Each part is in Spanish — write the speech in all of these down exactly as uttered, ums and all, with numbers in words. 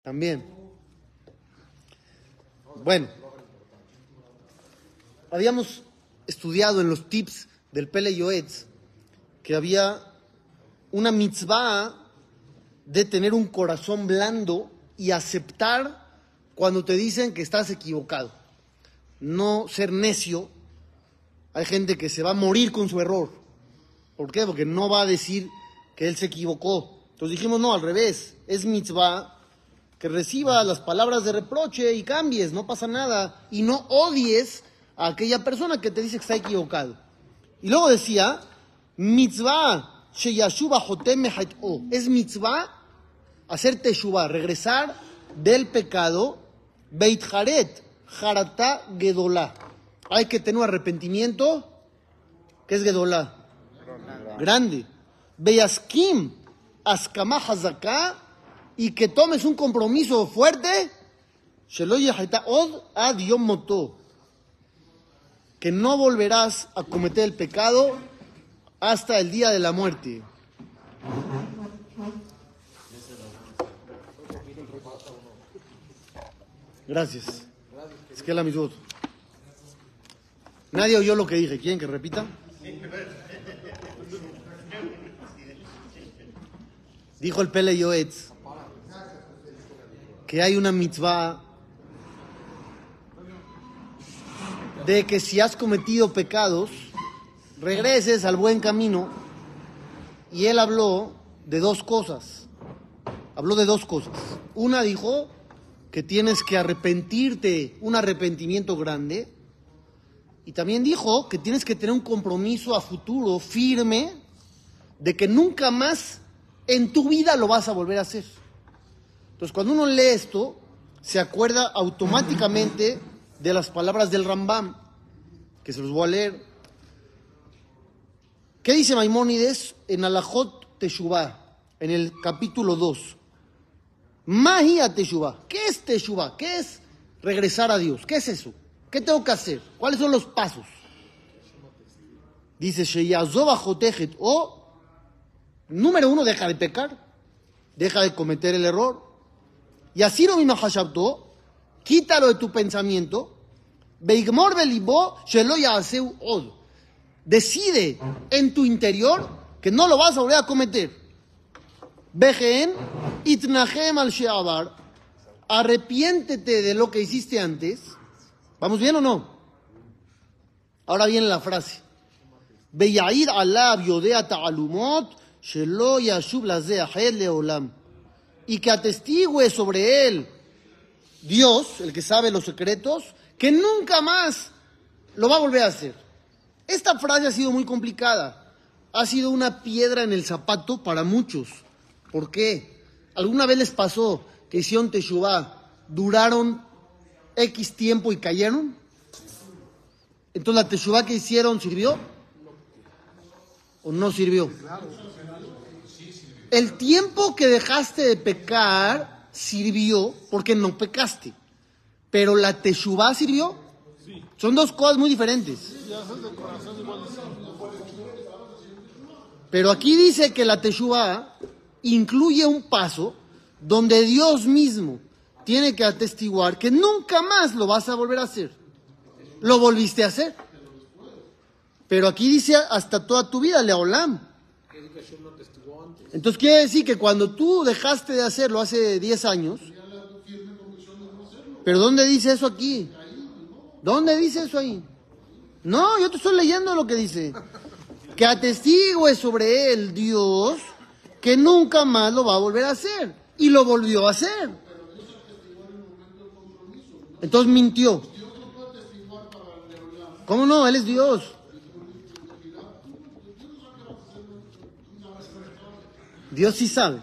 También. Bueno, habíamos estudiado en los tips del Pele Yoetz que había una mitzvah de tener un corazón blando y aceptar cuando te dicen que estás equivocado. No ser necio. Hay gente que se va a morir con su error. ¿Por qué? Porque no va a decir que él se equivocó. Entonces dijimos, no, al revés. Es mitzvah que reciba las palabras de reproche y cambies, no pasa nada. Y no odies a aquella persona que te dice que está equivocado. Y luego decía, mitzvah sheyashuva jotem mehat'o. Es mitzvah hacer teshuvah, regresar del pecado, beit haret, harata gedolá. Hay que tener un arrepentimiento, que es gedolá, grande. Beyaskim, askama hazaká, y que tomes un compromiso fuerte, shelo yaheta od ad yom moto, que no volverás a cometer el pecado hasta el día de la muerte. Gracias. Es que la misma. Nadie oyó lo que dije. ¿Quieren que repita? Dijo el Pele Yoetz que hay una mitzvah de que si has cometido pecados, regreses al buen camino. Y él habló de dos cosas. Habló de dos cosas. Una dijo que tienes que arrepentirte, un arrepentimiento grande. Y también dijo que tienes que tener un compromiso a futuro firme de que nunca más en tu vida lo vas a volver a hacer. Entonces, cuando uno lee esto, se acuerda automáticamente de las palabras del Rambam, que se los voy a leer. ¿Qué dice Maimónides en Alajot Teshuvah, en el capítulo dos? Mahia Teshuvah. ¿Qué es Teshuvah? ¿Qué es regresar a Dios? ¿Qué es eso? ¿Qué tengo que hacer? ¿Cuáles son los pasos? Dice Sheyazoba Jotejet, o número uno, deja de pecar, deja de cometer el error. Y así no mismo Hashabto, quítalo de tu pensamiento. Beigmor belibo shelo yaseu od. Decide en tu interior que no lo vas a volver a cometer. Begen itnahem al sheabar. Arrepiéntete de lo que hiciste antes. ¿Vamos bien o no? Ahora viene la frase. Beyair alab yodea ta'alumot shelo yashub lazeh ahed leolam. Y que atestigue sobre él Dios, el que sabe los secretos, que nunca más lo va a volver a hacer. Esta frase ha sido muy complicada. Ha sido una piedra en el zapato para muchos. ¿Por qué? ¿Alguna vez les pasó que hicieron teshuvah, duraron X tiempo y cayeron? Entonces, ¿la teshuvah que hicieron sirvió? ¿O no sirvió? El tiempo que dejaste de pecar sirvió porque no pecaste. Pero la teshuvah sirvió. Son dos cosas muy diferentes. Pero aquí dice que la teshuvah incluye un paso donde Dios mismo tiene que atestiguar que nunca más lo vas a volver a hacer. Lo volviste a hacer. Pero aquí dice hasta toda tu vida, leolam. Entonces quiere decir que cuando tú dejaste de hacerlo hace diez años, ¿pero dónde dice eso aquí? ¿Dónde dice eso ahí? No, yo te estoy leyendo lo que dice. Que atestigue sobre él Dios que nunca más lo va a volver a hacer. Y lo volvió a hacer. Entonces mintió. ¿Cómo no? Él es Dios. Dios sí sabe.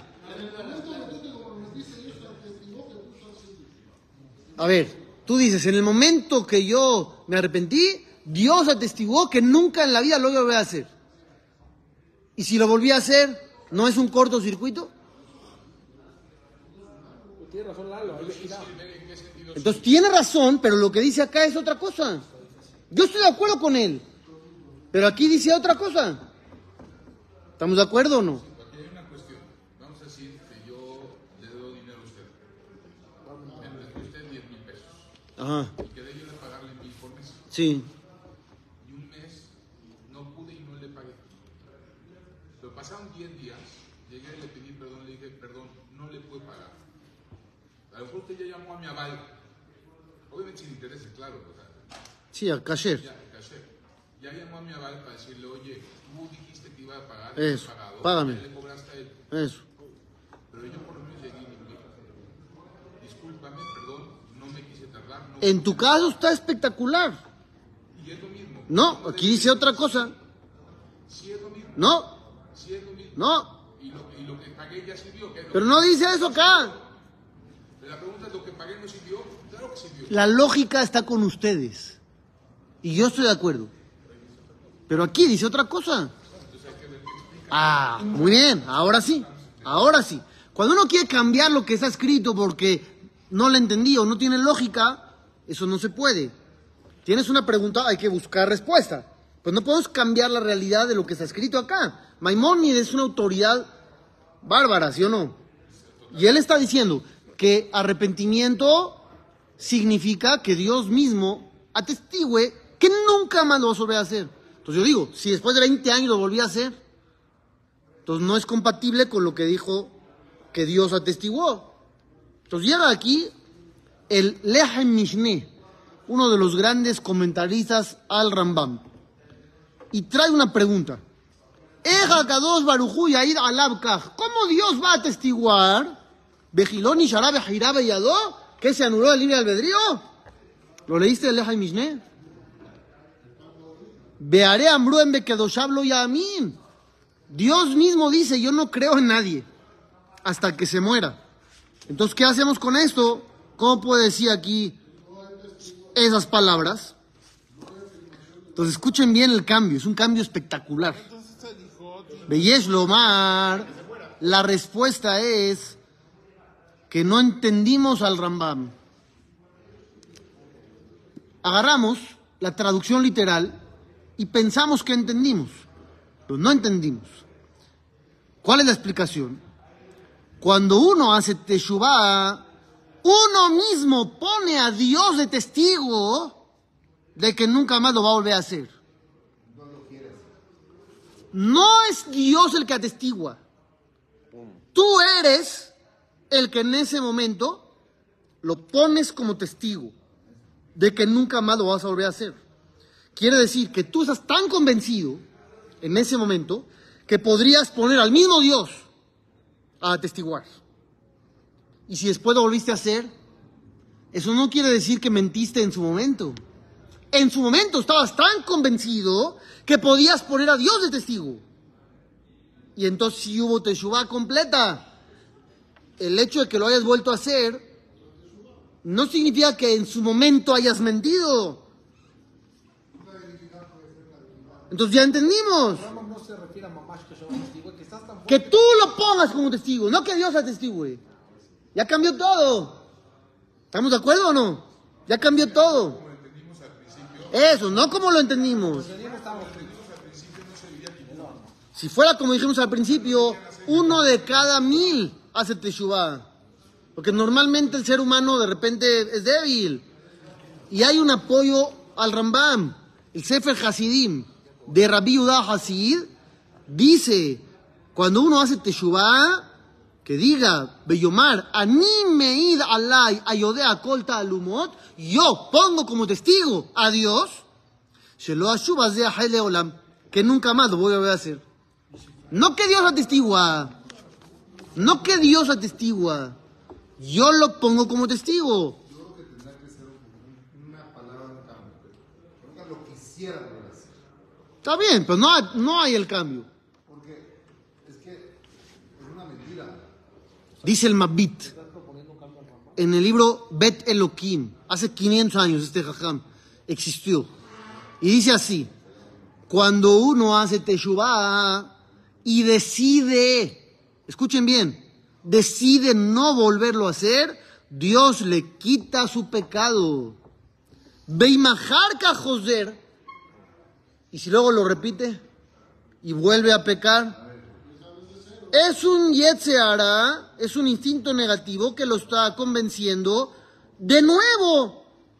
A ver, tú dices, en el momento que yo me arrepentí, Dios atestiguó que nunca en la vida lo iba a volver a hacer. Y si lo volví a hacer, ¿no es un cortocircuito? Entonces tiene razón, pero lo que dice acá es otra cosa. Yo estoy de acuerdo con él, pero aquí dice otra cosa. ¿Estamos de acuerdo o no? Ajá. Y quedé yo de pagarle mil por mes. Sí. Y un mes no pude y no le pagué. Pero pasaron diez días, llegué y le pedí perdón, le dije, perdón, no le pude pagar. A lo mejor usted ya llamó a mi aval, obviamente sin intereses, claro. O sea, Sí, a cashier. ya, cashier. Ya llamó a mi aval para decirle, oye, tú dijiste que iba a pagar, Eso, no has pagado, págame. ya le cobraste a él. Eso. Pero yo por lo menos llegué y le dije, discúlpame, perdón, no me quise tardar. No En tu caso está espectacular. Y es lo mismo. No, aquí dice otra cosa. Sí es lo mismo. No, Sí es lo mismo. no. Y lo, y lo que pagué ya sirvió. ¿Qué es lo Pero que- no dice eso acá. La pregunta es, ¿lo que pagué no sirvió? Claro que sirvió. La lógica está con ustedes. Y yo estoy de acuerdo. Pero aquí dice otra cosa. Ah, muy bien, ahora sí. Ahora sí. Cuando uno quiere cambiar lo que está escrito porque no lo entendí o no tiene lógica, eso no se puede. Tienes una pregunta, hay que buscar respuesta. Pues no podemos cambiar la realidad de lo que está escrito acá. Maimónides es una autoridad bárbara, ¿sí o no? Y él está diciendo que arrepentimiento significa que Dios mismo atestigüe que nunca más lo vas a volver a hacer. Entonces yo digo, si después de veinte años lo volví a hacer, entonces no es compatible con lo que dijo que Dios atestiguó. Entonces llega aquí el Lehem Mishneh, uno de los grandes comentaristas al Rambam, y trae una pregunta. Eja Kadosh Baruj Hu Yair Alav Kach. ¿Cómo Dios va a atestiguar Bejilón y Sharabe Hirabe Yadó que se anuló el libre albedrío? ¿Lo leíste el Lehem Mishneh? Beare Amru en Bekedoshav Lo Yamin. Dios mismo dice, yo no creo en nadie hasta que se muera. Entonces, ¿qué hacemos con esto? ¿Cómo puede decir aquí esas palabras? Entonces, escuchen bien el cambio, es un cambio espectacular. Beyesh Lomar, la respuesta es que no entendimos al Rambam. Agarramos la traducción literal y pensamos que entendimos, pero no entendimos. ¿Cuál es la explicación? Cuando uno hace teshuvá, uno mismo pone a Dios de testigo de que nunca más lo va a volver a hacer. No es Dios el que atestigua. Tú eres el que en ese momento lo pones como testigo de que nunca más lo vas a volver a hacer. Quiere decir que tú estás tan convencido en ese momento que podrías poner al mismo Dios a atestiguar. Y si después lo volviste a hacer, eso no quiere decir que mentiste en su momento. En su momento estabas tan convencido que podías poner a Dios de testigo. Y entonces si hubo teshuvá completa. El hecho de que lo hayas vuelto a hacer no significa que en su momento hayas mentido. Entonces ya entendimos. No se refiere a mamá que yo testigo, que estás tan Que tú lo pongas como testigo, no que Dios atestigue. Ya cambió todo. ¿Estamos de acuerdo o no? Ya cambió todo. Eso, no como lo entendimos. Si fuera como dijimos al principio, uno de cada mil hace teshuvá. Porque normalmente el ser humano de repente es débil. Y hay un apoyo al Rambam. El Sefer Hasidim de Rabbi Yehuda Hasid dice, cuando uno hace teshuvá, que diga, Beyomar, Ani meid alay ayodea kol ta'alumot, yo pongo como testigo a Dios, shelo ashuv hazeh hele olam, que nunca más lo voy a volver a hacer. No que Dios atestigua, no que Dios atestigua, yo lo pongo como testigo. Yo creo que tendrá que ser una palabra de cambio. Nunca lo quisiera volver a hacer. Está bien, pero no hay, no hay el cambio. Porque es que es una mentira. Dice el Mabit en el libro Bet Elohim, hace quinientos años este jajam existió. Y dice así, cuando uno hace teshuvá y decide, escuchen bien, decide no volverlo a hacer, Dios le quita su pecado. Beimajar kajoser, y si luego lo repite y vuelve a pecar, es un yetzer hara, es un instinto negativo que lo está convenciendo de nuevo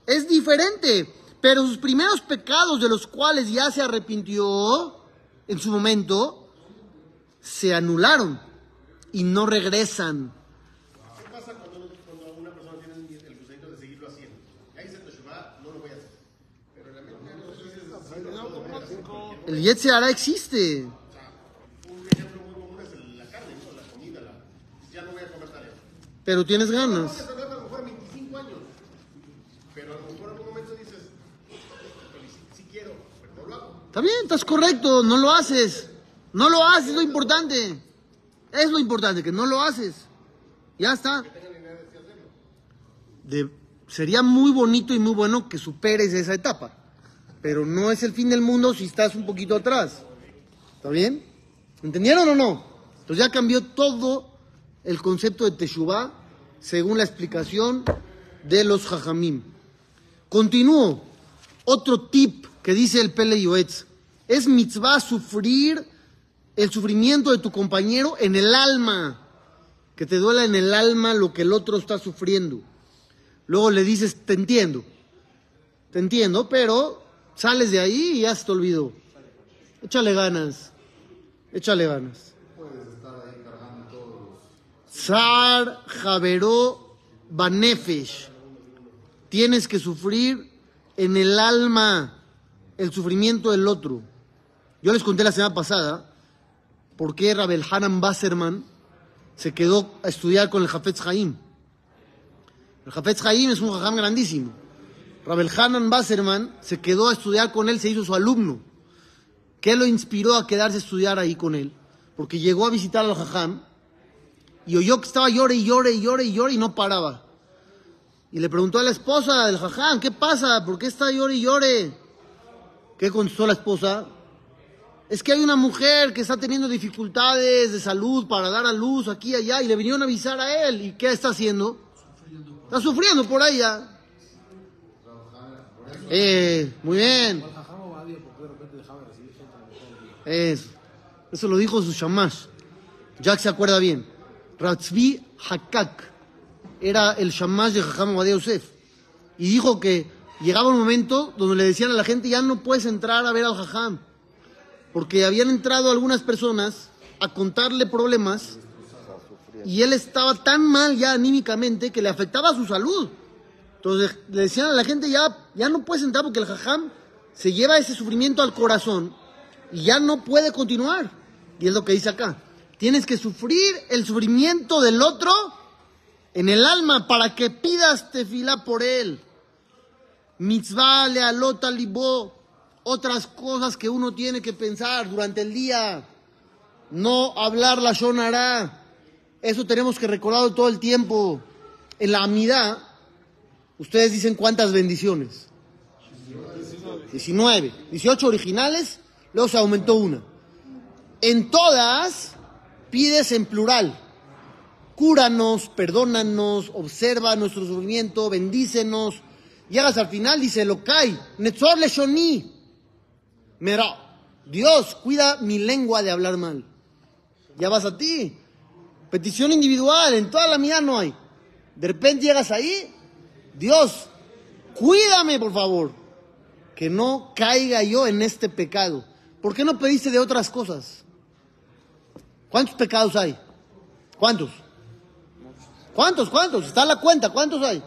Es diferente. Pero sus primeros pecados, de los cuales ya se arrepintió en su momento, se anularon y no regresan. ¿Qué pasa cuando, cuando una persona tiene el gusanito de seguirlo haciendo? Ahí dice Teshuvah, no lo voy a hacer. Pero en la mente no lo dices. El Yetzer Hara existe. Un ejemplo muy común es la carne, ¿no? La comida, la... ya no voy a comer tarea. Pero tienes No voy a ganas. saber a lo mejor a veinticinco años. Pero a lo mejor en algún momento dices, sí, sí quiero, pero no lo hago. Está bien, estás correcto, no lo haces. No lo haces, es lo importante. Es lo importante, que no lo haces. Ya está. De, sería muy bonito y muy bueno que superes esa etapa. Pero no es el fin del mundo si estás un poquito atrás. ¿Está bien? ¿Entendieron o no? Entonces ya cambió todo el concepto de Teshuvah según la explicación de los Jajamim. Continúo. Otro tip que dice el Pelei Yoetz. Es mitzvah sufrir el sufrimiento de tu compañero en el alma. Que te duela en el alma lo que el otro está sufriendo. Luego le dices, te entiendo. Te entiendo, pero sales de ahí y ya se te olvidó. Échale ganas. Échale ganas. Puedes estar ahí cargando todos los... Sar Javeró Banefesh. Tienes que sufrir en el alma el sufrimiento del otro. Yo les conté la semana pasada por qué Rabel Hanan Wasserman se quedó a estudiar con el Hafetz Haim. El Hafetz Haim es un jajam grandísimo. Rabel Hanan Wasserman se quedó a estudiar con él, se hizo su alumno. ¿Qué lo inspiró a quedarse a estudiar ahí con él? Porque llegó a visitar al jajam y oyó que estaba llore y llore y llore y llore y no paraba. Y le preguntó a la esposa del jajam, ¿qué pasa? ¿Por qué está llore y llore? ¿Qué contestó la esposa? Es que hay una mujer que está teniendo dificultades de salud para dar a luz aquí y allá y le vinieron a avisar a él. ¿Y qué está haciendo? Sufriendo está sufriendo por allá. Eh, muy bien. Eso. Eso lo dijo su shamash. Jack se acuerda bien. Ratzvi Hakak era el shamash de Jajam Ovadia Yosef. Y dijo que llegaba un momento donde le decían a la gente, ya no puedes entrar a ver al jajam. Porque habían entrado algunas personas a contarle problemas y él estaba tan mal ya anímicamente que le afectaba su salud. Entonces le decían a la gente, ya, ya no puedes entrar porque el jajam se lleva ese sufrimiento al corazón y ya no puede continuar. Y es lo que dice acá. Tienes que sufrir el sufrimiento del otro en el alma para que pidas tefilá por él. Mitzvah lealot al libo. Otras cosas que uno tiene que pensar durante el día. No hablar la Lashon Hara. Eso tenemos que recordarlo todo el tiempo. En la Amidá, ustedes dicen cuántas bendiciones. diecinueve. dieciocho originales, luego se aumentó una. En todas pides en plural. Cúranos, perdónanos, observa nuestro sufrimiento, bendícenos. Llegas al final, dice Elokai, Netzor Leshoni. Mira, Dios, cuida mi lengua de hablar mal. Ya vas a ti. Petición individual, en toda la mía no hay. De repente llegas ahí, Dios, cuídame por favor, que no caiga yo en este pecado. ¿Por qué no pediste de otras cosas? ¿Cuántos pecados hay? ¿Cuántos? ¿Cuántos? ¿Cuántos? Está la cuenta, ¿cuántos hay?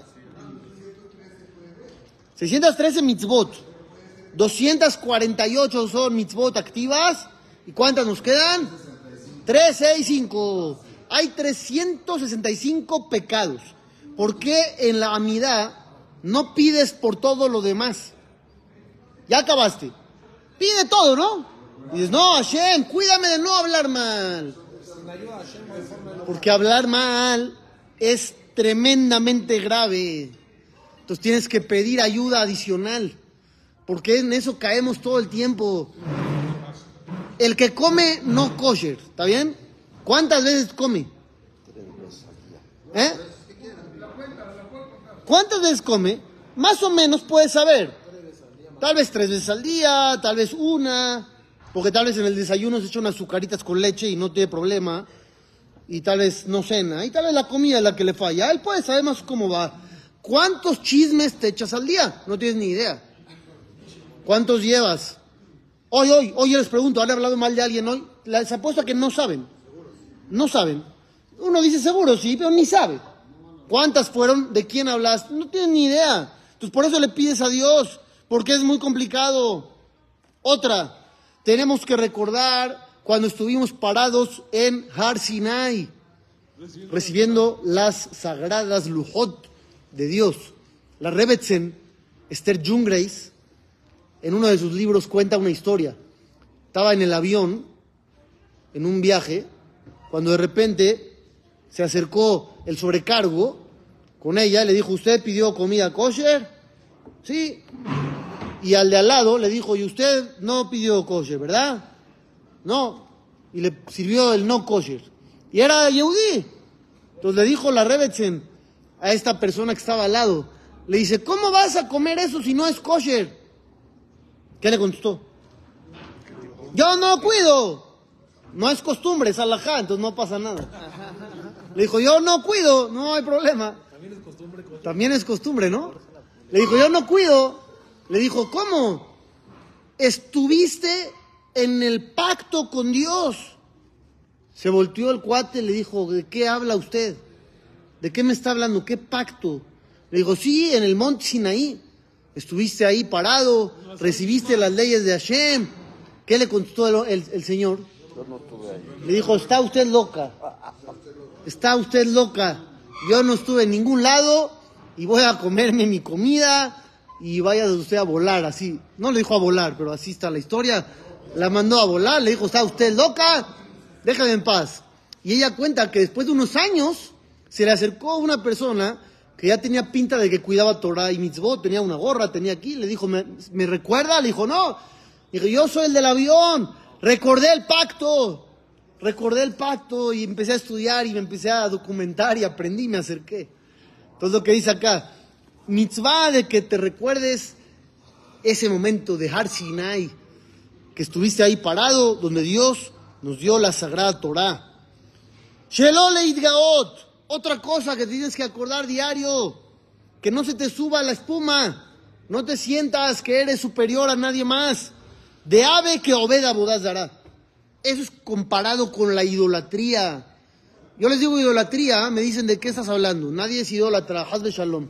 seiscientos trece mitzvot. doscientas cuarenta y ocho son mitzvot activas. ¿Y cuántas nos quedan? tres, seis, cinco. Hay trescientos sesenta y cinco pecados. ¿Por qué en la Amidá no pides por todo lo demás? Ya acabaste. Pide todo, ¿no? Y dices, no, Hashem, cuídame de no hablar mal. Porque hablar mal es tremendamente grave. Entonces tienes que pedir ayuda adicional. Porque en eso caemos todo el tiempo. El que come no kosher, ¿está bien? ¿Cuántas veces come? ¿Eh? ¿Cuántas veces come? Más o menos puedes saber. Tal vez tres veces al día, tal vez una, porque tal vez en el desayuno se echa unas azucaritas con leche y no tiene problema, y tal vez no cena, y tal vez la comida es la que le falla. Él puede saber más cómo va. ¿Cuántos chismes te echas al día? No tienes ni idea. ¿Cuántos llevas? Hoy, hoy, hoy yo les pregunto, ¿han hablado mal de alguien hoy? Les apuesto a que no saben. No saben. Uno dice seguro, sí, pero ni sabe. ¿Cuántas fueron? ¿De quién hablas? No tienes ni idea. Entonces por eso le pides a Dios, porque es muy complicado. Otra, tenemos que recordar cuando estuvimos parados en Har Sinai, recibiendo las sagradas lujot de Dios. La Rebbetzin, Esther Jungreis, en uno de sus libros cuenta una historia. Estaba en el avión, en un viaje, cuando de repente se acercó el sobrecargo con ella y le dijo, ¿usted pidió comida kosher? Sí. Y al de al lado le dijo, ¿y usted no pidió kosher, verdad? No. Y le sirvió el no kosher. Y era Yehudí. Entonces le dijo la Rebbetzin a esta persona que estaba al lado, le dice, ¿cómo vas a comer eso si no es kosher? ¿Qué le contestó? Yo no cuido. No es costumbre, es alajá, entonces no pasa nada. Le dijo, yo no cuido, no hay problema. También es costumbre. También es costumbre, ¿no? Le dijo, yo no cuido. Le dijo, ¿cómo? Estuviste en el pacto con Dios. Se volteó el cuate y le dijo, ¿de qué habla usted? ¿De qué me está hablando? ¿Qué pacto? Le dijo, sí, en el monte Sinaí. Estuviste ahí parado, recibiste las leyes de Hashem. ¿Qué le contestó el, el, el Señor? Yo no estuve ahí. Le dijo, está usted loca. Está usted loca. Yo no estuve en ningún lado y voy a comerme mi comida y vaya usted a volar así. No le dijo a volar, pero así está la historia. La mandó a volar, le dijo, ¿está usted loca? Déjame en paz. Y ella cuenta que después de unos años se le acercó una persona que ya tenía pinta de que cuidaba Torah y mitzvot, tenía una gorra, tenía aquí, le dijo, ¿me, ¿me recuerda? Le dijo, no. Dijo, yo soy el del avión, recordé el pacto, recordé el pacto y empecé a estudiar y me empecé a documentar y aprendí y me acerqué. Entonces lo que dice acá, mitzvah de que te recuerdes ese momento de Har Sinai, que estuviste ahí parado, donde Dios nos dio la sagrada Torah. Shelo leitgaot, otra cosa que tienes que acordar diario, que no se te suba la espuma, no te sientas que eres superior a nadie más. De ave que obeda Abodá Zará. Eso es comparado con la idolatría. Yo les digo idolatría, me dicen, ¿de qué estás hablando? Nadie es idólatra, haz de shalom.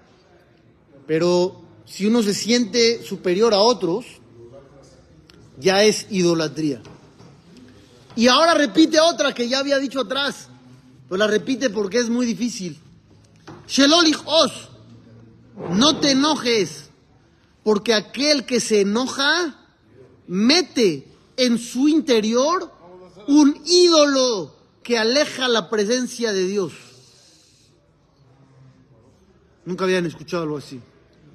Pero si uno se siente superior a otros, ya es idolatría. Y ahora repite otra que ya había dicho atrás, pero la repite porque es muy difícil. Shelolich os, no te enojes, porque aquel que se enoja mete en su interior un ídolo que aleja la presencia de Dios. Nunca habían escuchado algo así.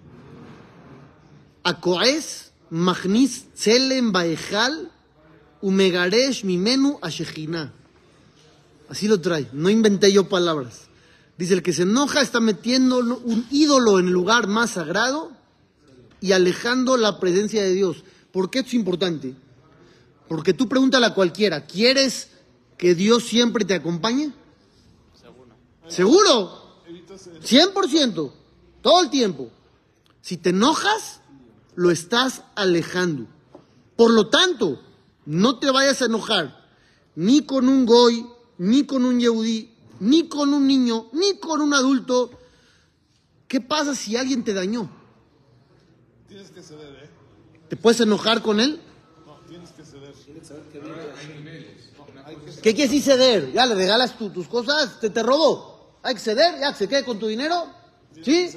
Akoes magnis tselem baejal umegaresh mimenu ashechina. Así lo trae, no inventé yo palabras. Dice, el que se enoja está metiendo un ídolo en el lugar más sagrado y alejando la presencia de Dios. ¿Por qué esto es importante? Porque tú pregúntale a cualquiera, ¿quieres que Dios siempre te acompañe? Seguro. ¿Seguro? cien por ciento, todo el tiempo. Si te enojas, lo estás alejando. Por lo tanto, no te vayas a enojar ni con un goy, ni con un yehudí, ni con un niño, ni con un adulto. ¿Qué pasa si alguien te dañó? Tienes que ceder, ¿eh? ¿Te puedes enojar con él? No, tienes que ceder. ¿Qué quiere decir ceder? Ya le regalas tu, tus cosas, te, te robó. Hay que ceder, ya que se quede con tu dinero. ¿Sí?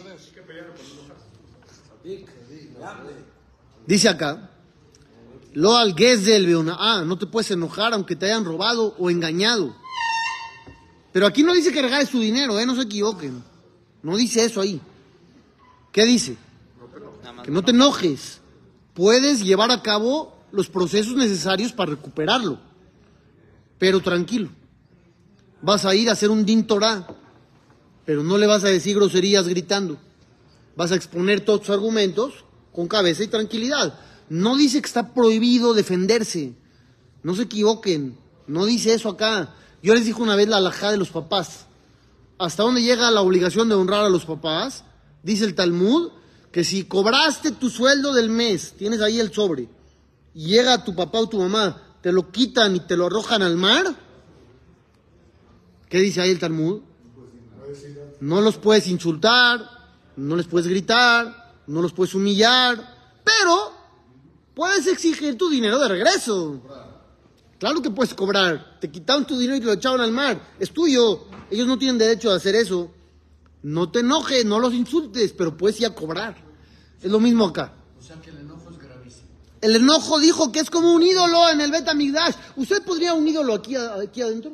Dice acá, lo al gezel beona'á, no te puedes enojar aunque te hayan robado o engañado. Pero aquí no dice que regales tu dinero, ¿eh? No se equivoquen. No dice eso ahí. ¿Qué dice? Que no te enojes. Puedes llevar a cabo los procesos necesarios para recuperarlo. Pero tranquilo. Vas a ir a hacer un din Torah, pero no le vas a decir groserías gritando. Vas a exponer todos tus argumentos con cabeza y tranquilidad. No dice que está prohibido defenderse. No se equivoquen. No dice eso acá. Yo les dije una vez la halajá de los papás. ¿Hasta dónde llega la obligación de honrar a los papás? Dice el Talmud que si cobraste tu sueldo del mes, tienes ahí el sobre, y llega tu papá o tu mamá, te lo quitan y te lo arrojan al mar, ¿qué dice ahí el Talmud? No los puedes insultar, no les puedes gritar, no los puedes humillar, pero puedes exigir tu dinero de regreso. Claro que puedes cobrar. Te quitaron tu dinero y te lo echaron al mar. Es tuyo. Ellos no tienen derecho a hacer eso. No te enojes, no los insultes, pero puedes ir a cobrar. Es lo mismo acá. O sea que el enojo es gravísimo. El enojo dijo que es como un ídolo en el Bet Hamikdash. ¿Usted podría un ídolo aquí, aquí adentro?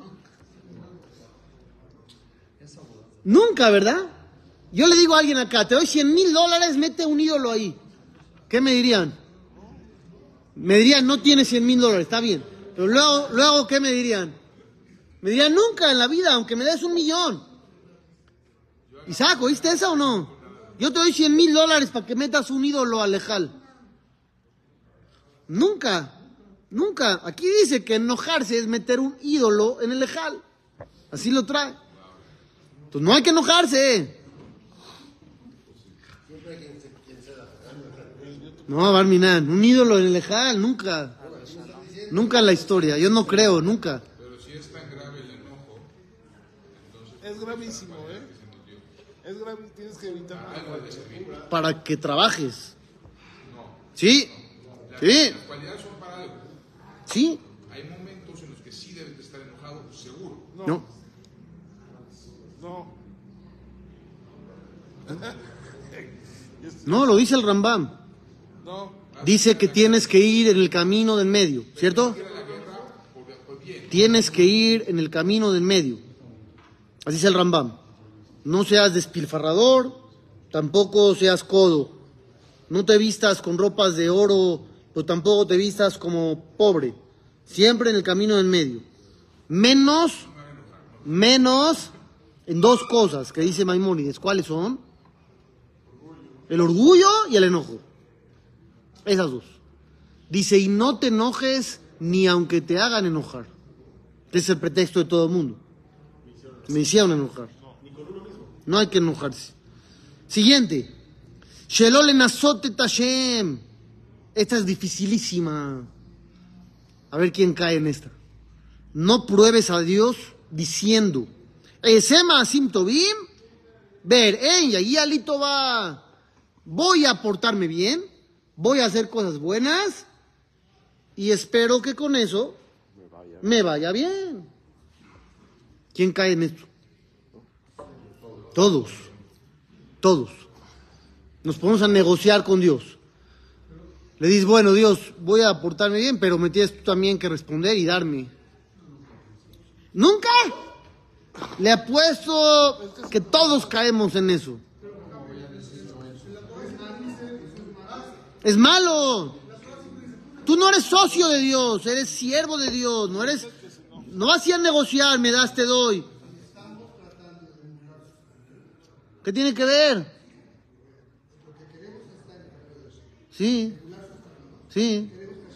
Nunca, ¿verdad? Yo le digo a alguien acá, te doy cien mil dólares, mete un ídolo ahí. ¿Qué me dirían? Me dirían, no tienes cien mil dólares, está bien. Pero luego, luego, ¿qué me dirían? Me dirían, nunca en la vida, aunque me des un millón. Isaac, ¿oíste esa o no? Yo te doy cien mil dólares para que metas un ídolo al Ejal. Nunca, nunca. Aquí dice que enojarse es meter un ídolo en el Ejal. Así lo trae. Entonces no hay que enojarse. No, Barminan, un ídolo en el Ejal, nunca. Nunca en la historia, yo no creo, nunca. Pero si es tan grave el enojo, entonces... Es gravísimo, ¿eh? Es grave, tienes que evitar. Para que trabajes. Sí, sí, Las cualidades son para algo. sí. Hay momentos en los que sí debes de estar enojado, seguro. No. No. No, lo dice el Rambam. No. Dice que tienes que ir en el camino del medio, ¿cierto? Tienes que ir en el camino del medio. Así dice el Rambam. No seas despilfarrador, tampoco seas codo. No te vistas con ropas de oro, pero tampoco te vistas como pobre. Siempre en el camino del medio. Menos, menos en dos cosas que dice Maimónides. ¿Cuáles son? El orgullo y el enojo. Esas dos. Dice, y no te enojes ni aunque te hagan enojar. Ese es el pretexto de todo el mundo. Me hicieron enojar. No hay que enojarse. Siguiente. Shelole nasote tashem. Esta es dificilísima. A ver quién cae en esta. No pruebes a Dios diciendo, Esema asim tovim, ver, en y alito va. Voy a portarme bien, voy a hacer cosas buenas y espero que con eso me vaya bien. ¿Quién cae en esto? Todos, todos. Nos ponemos a negociar con Dios. Le dices, bueno, Dios, voy a portarme bien, pero me tienes tú también que responder y darme. ¿Nunca? Le apuesto que todos caemos en eso. Es malo. Tú no eres socio de Dios, eres siervo de Dios, no eres, no vas a ir a negociar, me das, te doy. ¿Qué tiene que ver? Sí, sí.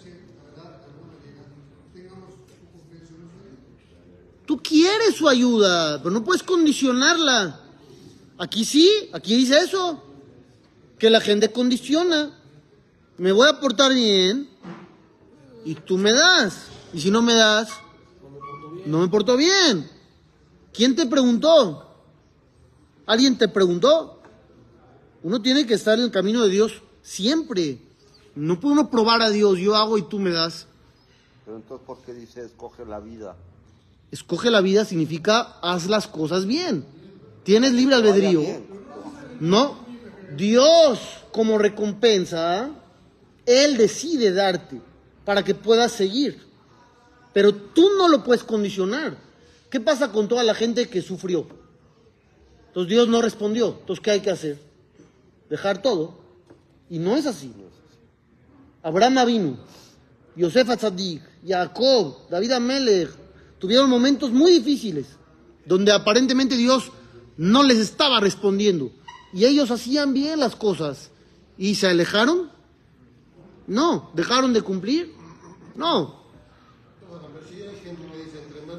Tú quieres su ayuda, pero no puedes condicionarla. Aquí sí, aquí dice eso, que la gente condiciona. Me voy a portar bien y tú me das. Y si no me das, no me porto bien. ¿Quién te preguntó? ¿Alguien te preguntó? Uno tiene que estar en el camino de Dios siempre. No puede uno probar a Dios, yo hago y tú me das. Pero entonces, ¿por qué dice escoge la vida? Escoge la vida significa haz las cosas bien. Tienes libre albedrío. No. Dios, como recompensa, Él decide darte para que puedas seguir. Pero tú no lo puedes condicionar. ¿Qué pasa con toda la gente que sufrió? Entonces Dios no respondió. Entonces, ¿qué hay que hacer? Dejar todo. Y no es así. Abraham vino, Yosef Atzadik, Jacob, David Amelech, tuvieron momentos muy difíciles, donde aparentemente Dios no les estaba respondiendo. Y ellos hacían bien las cosas. ¿Y se alejaron? No. ¿Dejaron de cumplir? No.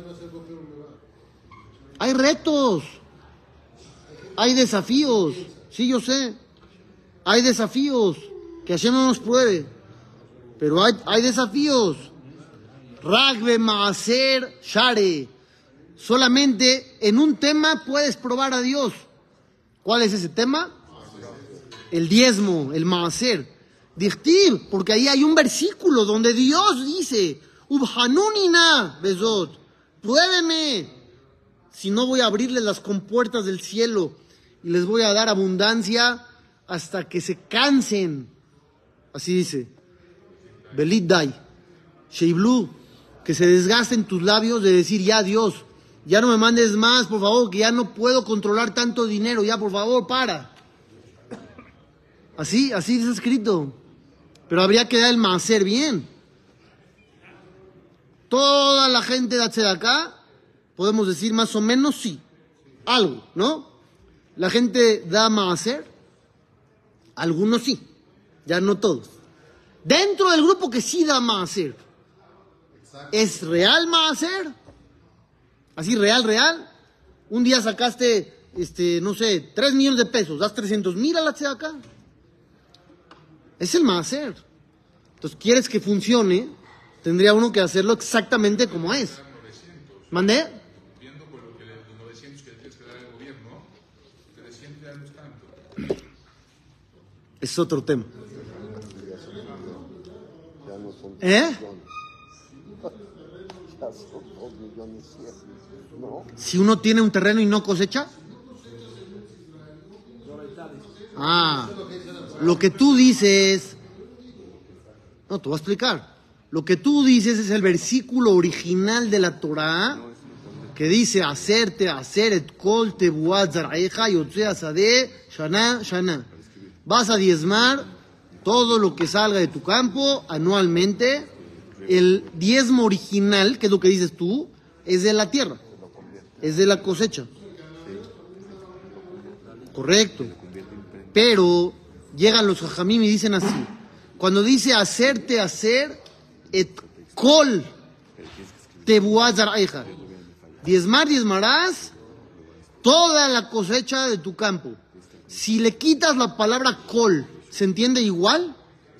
Hay retos. Hay desafíos. Sí, yo sé. Hay desafíos que Hashem no nos pruebe. Pero hay, hay desafíos. Ragbe Maaser Share. Solamente en un tema puedes probar a Dios. ¿Cuál es ese tema? El diezmo, el Maaser. Dichtiv, porque ahí hay un versículo donde Dios dice, Ubhanunina Bezot, pruébeme, si no voy a abrirles las compuertas del cielo y les voy a dar abundancia hasta que se cansen. Así dice, Belit Dai, Sheiblu, que se desgasten tus labios de decir, ya Dios, ya no me mandes más, por favor, que ya no puedo controlar tanto dinero, ya por favor, para. Así, así está escrito. Pero habría que dar el maaser bien. Toda la gente de Tzedakah, podemos decir más o menos sí. Algo, ¿no? La gente da maaser. Algunos sí. Ya no todos. Dentro del grupo que sí da maaser. ¿Es real maaser? Así, real, real. Un día sacaste, este, no sé, tres millones de pesos. Das trescientos mil a la Tzedakah. Es el maaser. Entonces, ¿quieres que funcione? Tendría uno que hacerlo exactamente como es. ¿Mandé? Viendo con lo que le, los novecientos que le tienes que dar al gobierno, trescientos ya no es tanto. Es otro tema. Ya no son ¿Eh? millones. Ya son dos millones cien, ¿no? Si uno tiene un terreno y no cosecha. Ah, lo que tú dices. No, te voy a explicar. Lo que tú dices es el versículo original de la Torah que dice hacerte, hacer et kol tebuat zaraeja yotzea sadeh shana shana. Vas a diezmar todo lo que salga de tu campo anualmente. El diezmo original, que es lo que dices tú, es de la tierra, es de la cosecha. Correcto. Pero llegan los jajamim y dicen así. Cuando dice hacerte hacer et kol tebuat zaraeja, diezmar, diezmarás toda la cosecha de tu campo. Si le quitas la palabra kol, ¿se entiende igual?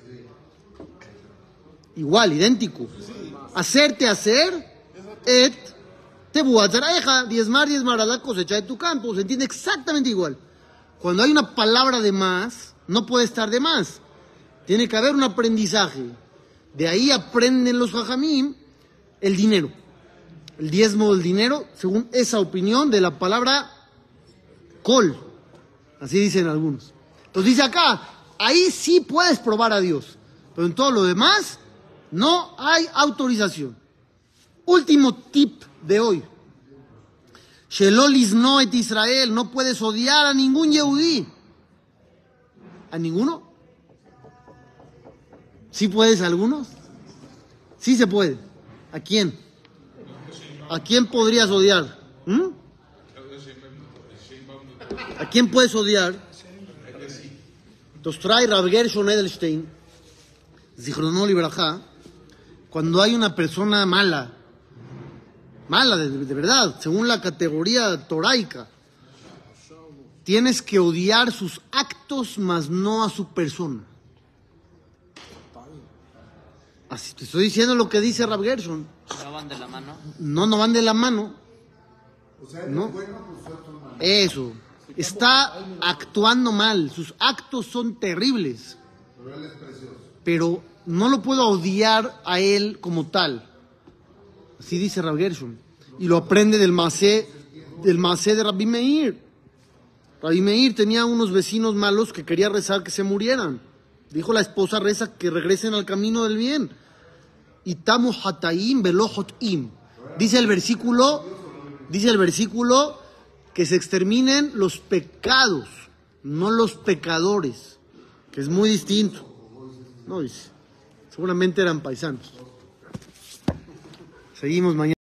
Igual, idéntico. Hacerte hacer et tebuat zaraeja, diezmar, diezmarás la cosecha de tu campo. Se entiende exactamente igual. Cuando hay una palabra de más, no puede estar de más. Tiene que haber un aprendizaje. De ahí aprenden los jajamim el dinero. El diezmo del dinero, según esa opinión de la palabra kol. Así dicen algunos. Entonces dice acá, ahí sí puedes probar a Dios. Pero en todo lo demás, no hay autorización. Último tip de hoy. Shelolis no et Israel, no puedes odiar a ningún yehudí. ¿A ninguno? ¿Sí puedes a algunos? Sí se puede. ¿A quién? ¿A quién podrías odiar? ¿Mm? ¿A quién puedes odiar? Entonces trae Rav Gershon Edelstein, Zichrono Libraja, cuando hay una persona mala, mala de, de verdad, según la categoría toraica, tienes que odiar sus actos, mas no a su persona. Así te estoy diciendo lo que dice Rav Gershon. ¿No van de la mano? No, no van de la mano. No. Eso. Está actuando mal. Sus actos son terribles. Pero no lo puedo odiar a él como tal. Así dice Rav Gershon. Y lo aprende del Masé, del Masé de Rabbi Meir. Rabbi Meir tenía unos vecinos malos que quería rezar que se murieran. Dijo la esposa, reza que regresen al camino del bien. Itamu hataim velohotim. Dice el versículo, dice el versículo que se exterminen los pecados, no los pecadores, que es muy distinto. No dice. Seguramente eran paisanos. Seguimos mañana.